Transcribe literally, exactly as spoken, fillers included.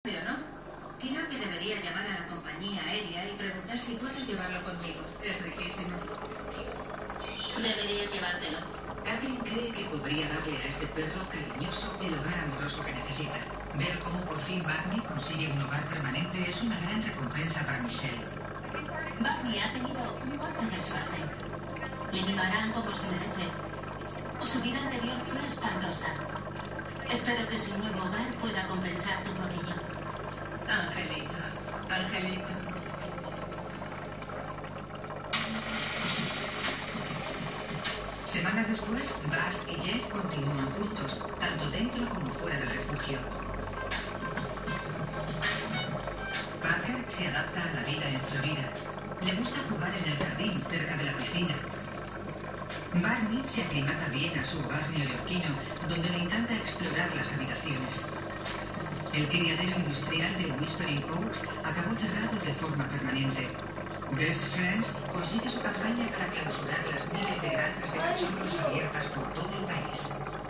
¿no? Creo que debería llamar a la compañía aérea y preguntar si puedo llevarlo conmigo. Es riquísimo. Deberías llevártelo. Catherine cree que podría darle a este perro cariñoso el hogar amoroso que necesita. Ver cómo por fin Barney consigue un hogar permanente es una gran recompensa para Michelle. Barney ha tenido un golpe de suerte. Le mimarán como se merece. Su vida anterior fue espantosa. Espero que su nuevo hogar pueda compensar todo aquello. Angelito, Angelito. Semanas después, Buzz y Jeff continúan juntos, tanto dentro como fuera del refugio. Parker se adapta a la vida en Florida. Le gusta jugar en el jardín cerca de la piscina. Barney se aclimata bien a su hogar neoyorquino, donde le encanta explorar las habitaciones. El criadero industrial de Whispering Oaks acabó cerrado de forma permanente. Best Friends consigue su campaña para clausurar las miles de granjas de cachorros abiertas por todo el país.